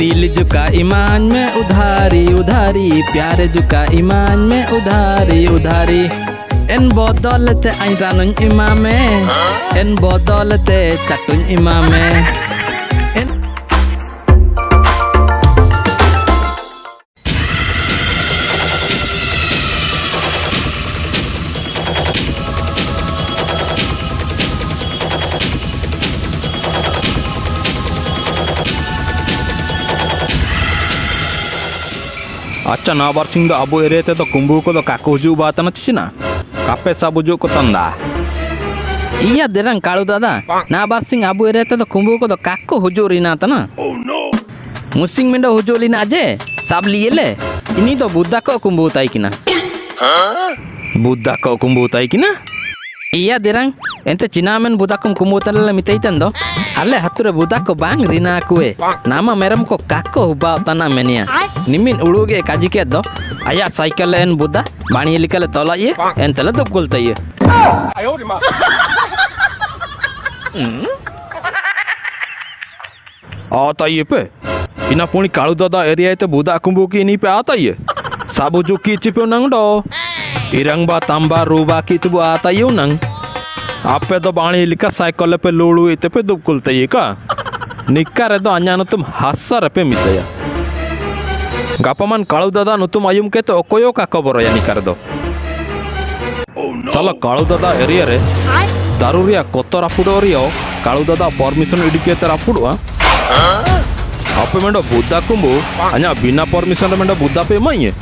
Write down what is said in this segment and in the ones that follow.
दिल झुका ईमान में उधारी उधारी, प्यार झुका ईमान में उधारी उधारी। इन बदौलते आई रानुन इमामे, इन बदौलते चटुन इमामे। अच्छा ना बार सिंह अब एरिया तो कुंभू को काको हजू बात ना चिना कापे सब हजू को तंदा iya derang kalu dada na bar sing abu erete to kumbhu ko do kakko hujurina tana musing mendo hujulina aje sab liyele ini to buddha ko kumbhu tai kina buddha ko kumbhu tai kina iya derang ente cinamen buddha ko kumbhu talala mitai tando alle hature buddha ko bang rina kuwe nama meram ko kakko huba tana menia nimin uluge kajike do aya cycle en buddha bani elikale tola ye entela dop golta ye ayo di ma आता ये पे इना पुणी कालू दादा area ते बुदा कुंभू की इनी पे आता ये साबु जो की चिपे नंग दो इरंग बा तांबा रूबा की तुबु आता ये नंग आपे तो बाणी लिखा साइकिल पे लोड़ू इते पे दुब कुलते ये का निक्का रे दो अन्यानो तुम हास्सा रपे मिसया गापमान कालू दादा नु तुम आयुम के तो ओकोयो का खबर या निकार दो साला कालू दादा एरिया रे दारूरिया कोतो रापुडोरियो कालू दादा परमिशन इडिके ते रापुडवा आपे मेंडो बुद्धा कुंभू अन्या बिना परमिशन मेंडो बुद्धा पे माइए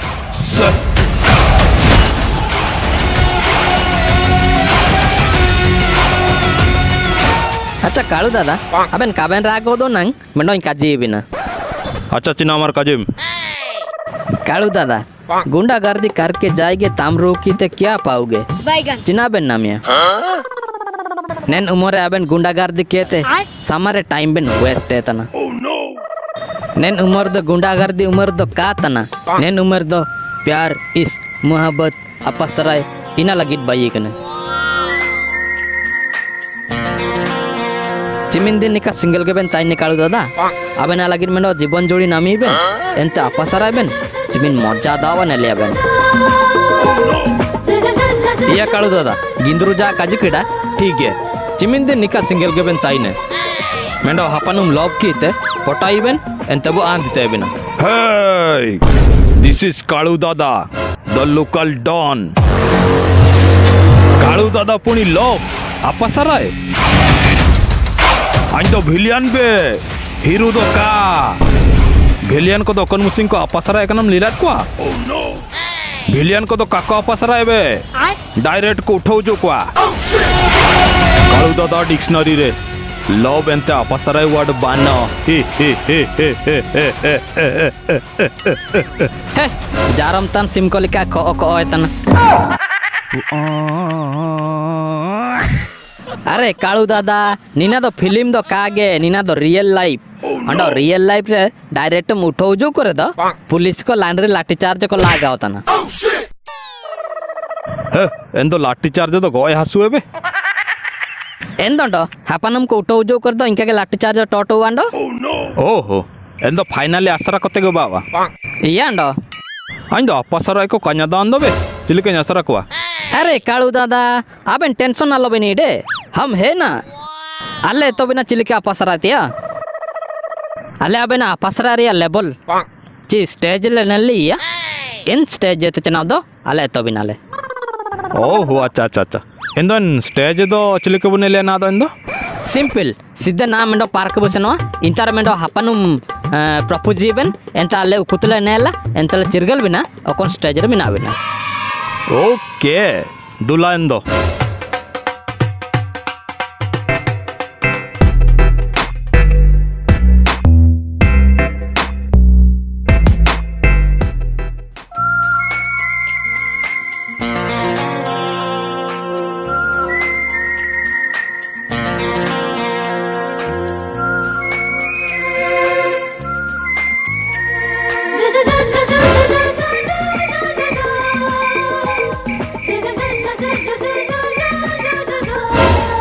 अच्छा कालू दादा अबेन काबेन रागो दो नंग मेंडो इन काजी बिना अच्छा चिना मार काजिम कालू दादा गुंडागर्दी करके जाएंगे तामरू की ते क्या पाओगे चिना बेन नामिया नेन उमरे अबेन गुंडागर्दी कहते सामारे टाइम बेन वेस्ट है तना नेन उमर दो गुंडागर्दी उमर दो का तना नेन उमर दो प्यार इस मोहब्बत अपसराय इना लगित बाई कने चिमिन दिन निका सिंगल के बेन ताई निकालू दादा अबेन लगित मेनो जीवन जोड़ी नामी बेन एंते अपसराय बेन चिमिन मजा दावा ने ले बेन iya kalu dada gindru ja kaji kida ठीक है चिमिन दिन निका सिंगल के बेन ताई ने मेंडो हापनुम लॉब कीते पटाई बेन एंतबो आन दिते बेना हे दिस इज कालू दादा द लोकल डॉन कालू दादा पुनी लॉब अपसराय आंदो भिलियन बे हीरो दो का भिलियन को दो कन मुसिंग को अपसराय कनम लीलात को ओह नो भिलियन को तो काको अपसराय बे डायरेक्ट को उठाओ जो को कालू दादा डिक्शनरी रे लव एंते अपसराय वर्ड बानो हे जारम तन सिम को लिखा को तन अरे कालू दादा नीना तो फिल्म दो कागे नीना तो रियल लाइफ अंडो रियल लाइफ रे डायरेक्ट उठो जो करे दो पुलिस को लांडरी लाठी चार्ज को लागा होता ना हे एंदो लाठी चार्ज तो गोय हसुए बे एंदो हापनम को उठो जो कर दो इनके के लाठी चार्ज टोटो वांडो ओहो एंदो फाइनली आसरा कते गो बाबा इयांडो अंदो अपसरा को कन्या दान दो बे चिलके नसरा को अरे कालू दादा अबेन टेंशन ना लो बेनी डे हम है ना अल्ले तो बिना चिलके अपसरातिया अल्ले अबेना अपसरारिया लेवल ची स्टेज ले नल्लिया इन स्टेज जते चना दो अल्ले तो बिना ले ओह अच्छा अच्छा अच्छा इंदन स्टेज दो चिलके बने ले ना दो इंदो सिंपल सीधे ना मेंडो पार्क बसनो इंतर मेंडो हपनुम प्रपोजी बेन एंता अल्ले कुतले नेला एंतले चिरगल बिना ओकोन स्टेज रे बिना बिना ओके दुला इंदो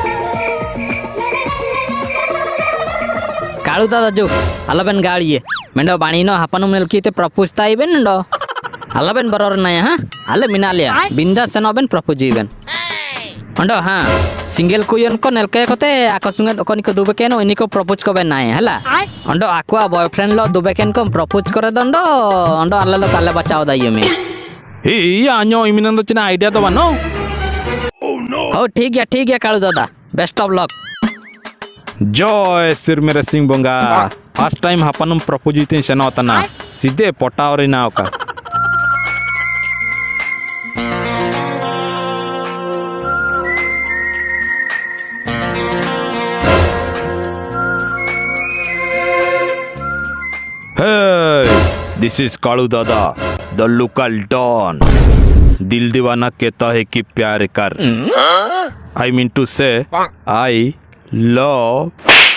कालू दादा जो अलबन गाड़ी है मेंडो बाणीनो हापनुम नेलकीते प्रपोज ताइबेन नंडो अल्लाबेन बरोर नया हाँ अल्ले मिनालिया बिंदा सेनोबेन प्रपोज इबेन अंडो हाँ सिंगल कुयन को नेलके कोते आको सुंगे ओकोनी को दुबेकेन ओनी को प्रपोज को बेन नाय हला अंडो आक्वा बॉयफ्रेंड लो दुबेकेन को प्रपोज करे दंडो अंडो अल्ला लो काले बचाओ दाइयो में ई आño इमिनंदो चिना आइडिया तो बनो हो ठीक है कालू दादा बेस्ट ऑफ लक जय सिर मेरे सिंह बोंगा फर्स्ट टाइम हापनुम प्रपोज इतिन सेनोतना सीधे पटावरी ना ओका Hey, this is कालू दादा द लोकल डॉन दिल दीवाना कहता है कि प्यार कर आई मीन टू से आई लव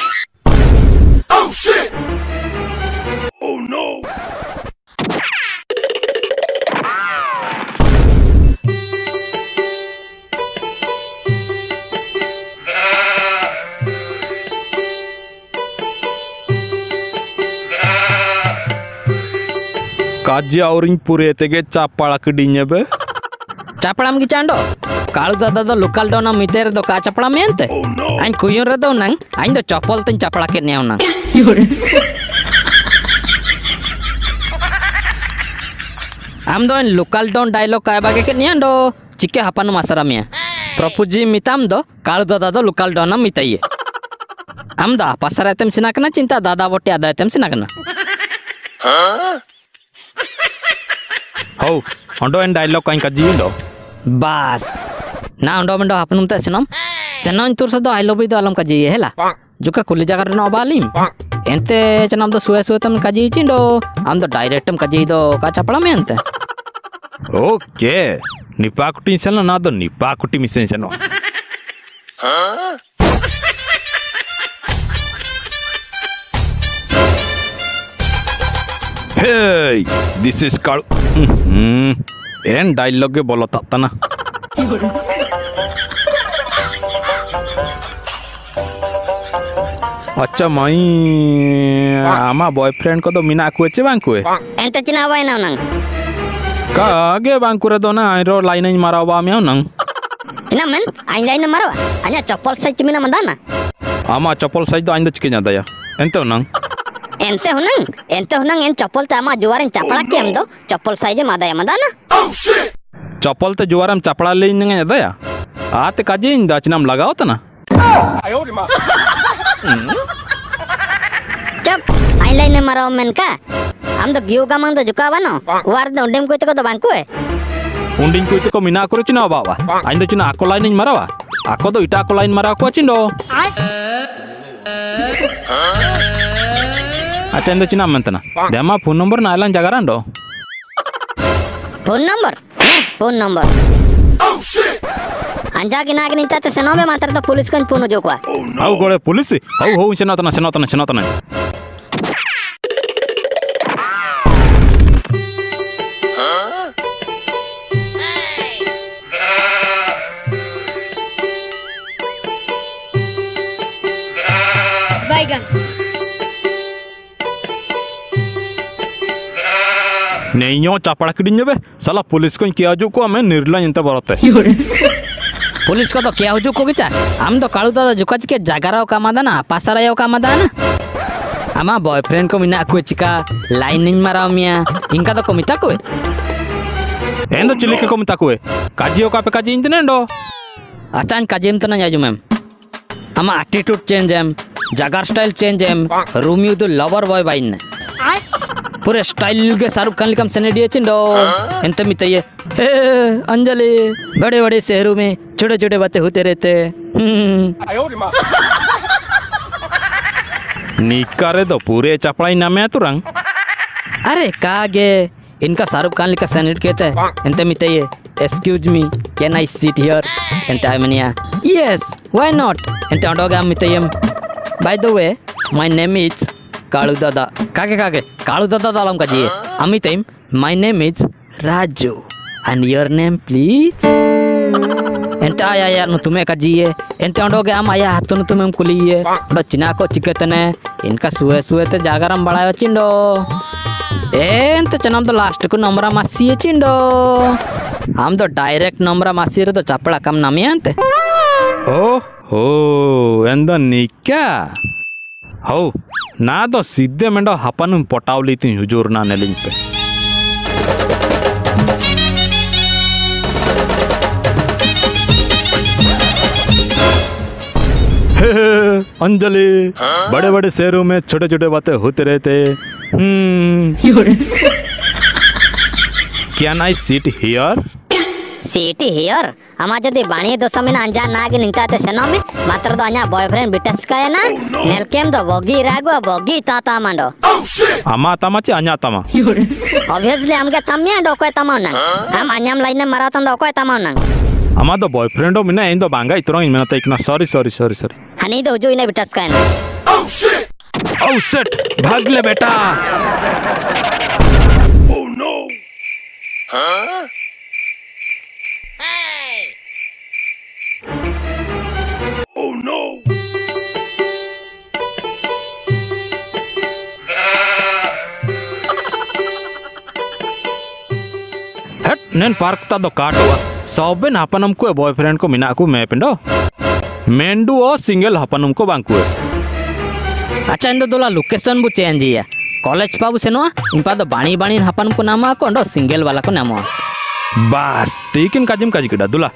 काजी औरिंग पूरे तेगे चापाड़ा कड़ीने बे चापड़ाम की चांडो कालू दादा दो लोकल डॉन मितेर दो का चापड़ा मेंते आइन कुयन रे दो नंग आइन दो चप्पल तिन चापड़ा के नेव नंग आम दो लोकल डॉन डायलॉग काय बागे के नियांडो चिके हापन मासरा मिया प्रपोजी मिताम दो कालू दादा दो लोकल डॉन मिताइए आम दा पासरा एतम सिनाकना चिंता दादा बोटे आदा एतम सिनाकना हो अंडो एन डायलॉग काइन काजी इंडो बस ना अंडो मंडो हापनुम ते सेनम सेनन तुर सदो आई लव यू दो आलम काजी हेला जुका कुली जगह रे नबालिम एंते चनम दो सुए सुए तम काजी चिंडो आम दो डायरेक्टम काजी दो का चपड़ा में एंते ओके निपाकुटी सेनो ना दो निपाकुटी मिसेन सेनो Hey, this is कालू एन डायलॉग के बोलो तातना अच्छा माई आमा बॉयफ्रेंड को तो मीना कुएचे बांकुए एंते चिना वाई ना नंग का आगे बांकुरे दो ना आइरो लाइन इन माराव बा म्याव नंग चिना मन आइन लाइन मारवा अ냐 चप्पल साइज मिना मंदाना आमा चप्पल साइज दो आइन दो चिके जादा एंते नंग एंते हुनंग एन चप्पल ते आमा जुवारन चपड़ा के हम दो चप्पल साइज मादाया मंदाना चप्पल ते जुवारम चपड़ा ले नंग जादा आते काजे इन दाचनाम लगाओ तना चप आइन लाइन मारवा मन का हम दो गियो गामंग दो जुकावा नो वार दो उंडेम कोइते को दो बांकुए उंडिंग कोइते को मिना करे चिना बाबा आइन दो चिना आको लाइन मारावा आको दो इटा आको लाइन मारा को चिंडो अच्छा इंदो चिना मंतना देमा फोन नंबर नालन जगारांडो फोन नंबर अंजा की नाग निता ते सेनोबे मात्र तो पुलिस कन फोन जोकवा हाउ गोळे पुलिस हाउ सेनोतना बैगन नेइयो चापड़ा किडिन बे साला पुलिस को किया जो को हमें निर्ला इंता बरते पुलिस को तो क्या हुजू को गिचा हम तो कालू दादा जुकाच के जागराव का मादाना पासरायो का मादाना आमा बॉयफ्रेंड को मिना को चिका लाइनिंग माराव मिया इनका तो कोमिता को एंदो चिली के कोमिता को काजियो का पे काजी इंतनेंडो अचान काजिम तो ना जाजू मैम आमा एटीट्यूड चेंज एम जागर स्टाइल चेंज एम रोमियो द लवर बॉय बाइन पूरे स्टाइल के शाहरुख खान लिखम सनेडिये चिंडो एंते मितये हे अंजलि बड़े बड़े शहरों में छोटे छोटे बातें होते रहते निकारे तो पूरे चपड़ाई नामे तुरंग अरे कागे इनका शाहरुख खान लिखा सनेड कहते हैं एंते मितये excuse me can I sit here एंते आई मनिया यस व्हाई नॉट एंते अंडोगा मितयम by the way my name is Kalu Dada कागे कालू दादा दालम का जी अमितम my name is Raju and your name please ente ayah nutume kajiye ente ondoge am ayah hatu nutume kuliye ondo cina ko ciketene इनका सुए सुए ते जागरम बड़ायो चिंडो ente चनम तो लास्ट को नंबरा मासी है चिंडो हम तो डायरेक्ट नंबरा मासी रे तो चपड़ा कम नामी अंते ಓಹೋ ಎಂದ ನಿಕ್ಕ ಹೌ ನಾದ ಸಿದ್ದೆ ಮೆಂಡ ಹಪನು ಪಟಾವ್ಲಿತಿ ಹುಜೂರ್ ನಾ ನೆಲಿಂಪೆ अंजलि बड़े बड़े शहरों में छोटे छोटे बातें होते रहते can I sit here sit here अमा जदि बाणी दोसमिन अंजा नागे निंताते सेनोमे मात्र दो अन्या बॉयफ्रेंड बिटस का ना नेलकेम दो बोगी रागो बोगी ताता मांडो अमा तमा चे अन्या तमा ऑब्वियसली हमके तमिया डो कोय तमा ना हम अन्याम लाइन मरातन दो कोय तमा ना अमा दो बॉयफ्रेंड हो मिना इंदो बांगा इतरो इमेना तो इकना sorry sorry sorry sorry honey दो जो इने बिटस का ना ओह शिट भाग ले बेटा ओह नो हां Oh no! हट नेन पार्क ता दो काटवा सबेन हपनम को बॉयफ्रेंड को मिना को मैं पिंडो मेंडू ओ सिंगल हपनम को बांकु अच्छा इंदो दोला लोकेशन बु चेंज या कॉलेज पाबु सेनो इंपा दो बाणी बाणी हपनम को नामा को अंडो सिंगल वाला को नामो बस ठीक इन काजिम काजी किडा दुला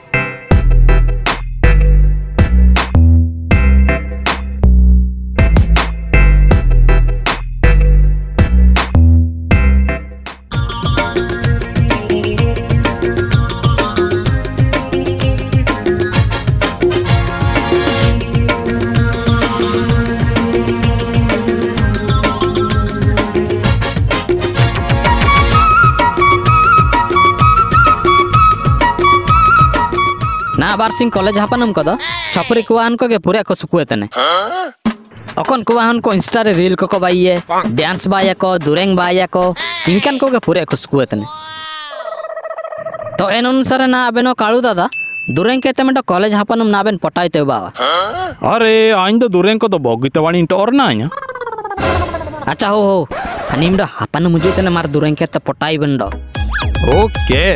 ना बार सिंह कॉलेज हपनम को दो छपरी कुआन को के पूरे को सुकुए तने अकन कुआन को इंस्टा रे रील को बाइये डांस बाया को दुरेंग बाया को इनकन को के पूरे को सुकुए तने तो एन अनुसार ना अबेनो काळू दादा दुरेंग के तमेंटो कॉलेज हपनम ना बेन पटाइते बावा अरे आइन तो दुरेंग को तो बोगिते वाणी इंटोर ना आया अच्छा हो हनीमडो हपनम मुझे तने मार दुरेंग के त पटाई बंडो ओके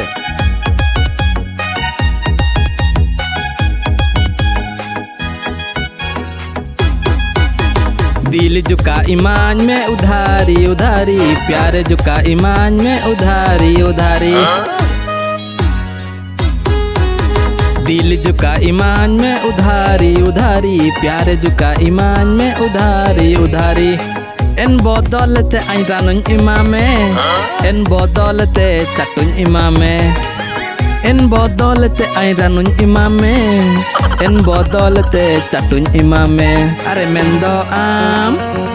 दिल झुका ईमान में उधारी उधारी प्यार झुका ईमान में उधारी उधारी दिल झुका ईमान में उधारी उधारी प्यार झुका ईमान में उधारी उधारी इन बदौलते आई रानुन इमामे इन बदौलते चटुन इमामे इन बदौलते आई रानुन इमामे इन बदौलते चटुन इमामे अरे मेंदो आम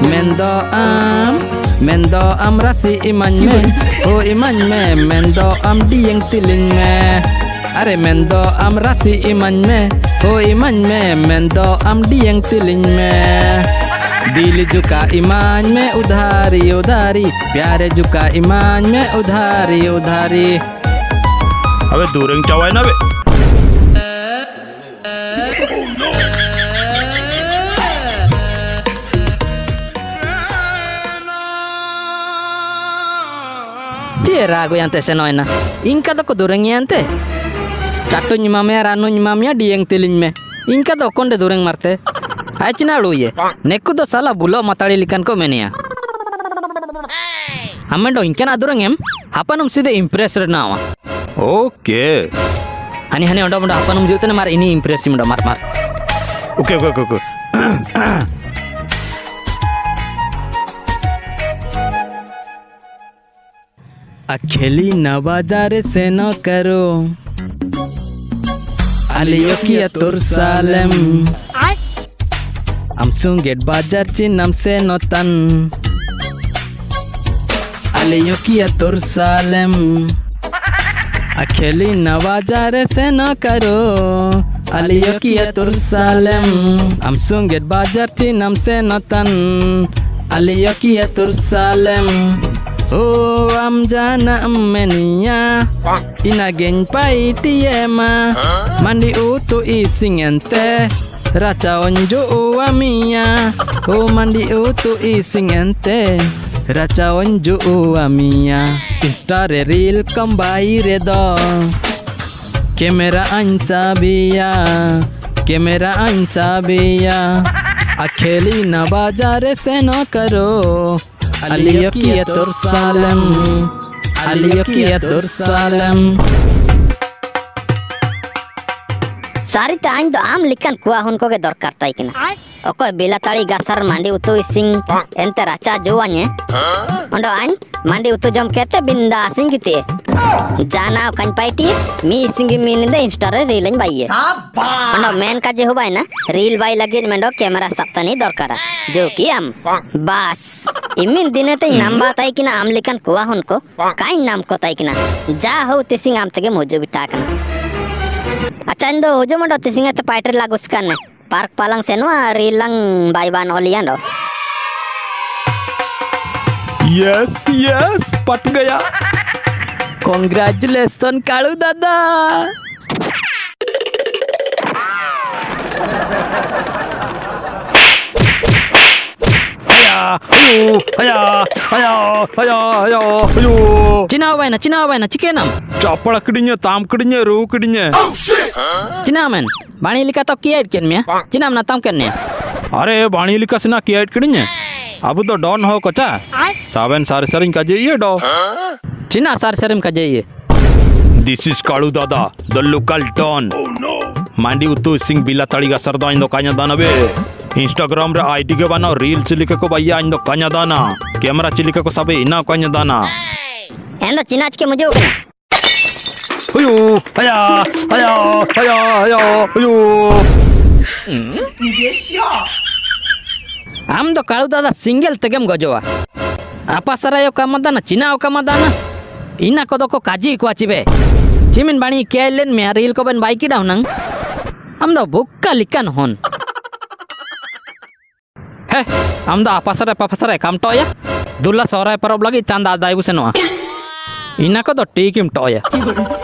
राशि इमान में ओ इमान में मेंदो आम दियंग तिलिंग में अरे मेंदो आम राशि इमान में ओ इमान में मेंदो आम दियंग तिलिंग में दिल झुका ईमान में उधारी उधारी प्यारे झुका ईमान में उधारी उधारी अबे दूरिंग चवाई ना बे ragu yang tesen noina ingka to ko dureng yante chattu nyimame ranu nyimamya dieng tiling me ingka to konde dureng marte achina luye nekku do sala bulo matali likan ko menia amendo ingka na dureng em hapanum side impress nawa okay hani hani ondo ondo hapanum jutene mar ini impress mundo mar okay okay okay अखेली न बाजारे से न करो अलियो किया तुर Salam amsung get bajar cinam se notan अलियो किया तुर सालम अखेली न बाजारे से न करो अलियो किया तुर Salam amsung get bajar cinam se notan अलियो किया तुर Salam Oh amjana menia inagen paitiema mandi utu ising ente raca onjo uamia. Oh mandi utu ising ente raca onjo uamia. Instare reel kambai redo kamera ansa biya akheli na bazar se no karo Aliyo kia Tursalem सारी ताइन तो आम लिखन कुआ हुनको के दरकार ताई किना ओको बिलाताड़ी गासर मांडी उतु इसिंग एंते राचा जोवाने ओंडो आइन मांडी उतु जम केते बिंदा सिंगिते जाना कन पाइटी मी सिंगी मीनिंदे इंस्टारे रीलन बाइये ओंडो मेन का जे होबाय ना रील बाई लगे मेंडो कैमरा सप्तनी दरकार जो कि आम बस इमिन दिने ते नाम बाताई किना आम लिखन कुआ हुनको काई नाम को ताई किना जा हो तिसिंग आम तगे मोजो बिटा कना अच्छा इंदो हुजु मंडो तिसिंग ते पाइटर लागुस करने पार्क पालंग सेनुआ रीलंग बाईबान ओलियानो यस पट गया। कांग्रेचुलेशन कालू दादा। Cina waina cikenam Capal kedinya tam kedinya ru kedinya Cina men bani lika to kiait ken me Cina na tam ken ne Are bani lika sina kiait kedinya Abu to don ho kocha Saben sar saring kaje ye do Cina sar sarim kaje ye This is Kalu Dada the local don Mandi utu sing bila tali ga sarda indo kanya dana be Instagram रे ID के बनाओ reel Chilika को भैया इन दो कन्या दाना camera Chilika को सबे इना कन्या दाना एंदो चिनाच के मुझे ओके अयो आया आया आया आया अयो हम तो कालू दादा सिंगल तेगेम गजवा आपा सरायो कामदाना चिना कामदाना इना को दो को काजी को आचिबे चिमिन बाणी केलेन में रील को बन बाइकी डाउनंग हम दो बुक्का लिकन होन Amda apa sare kam toya dulla sore parob lagi canda daibu senwa ina ko do tikim toya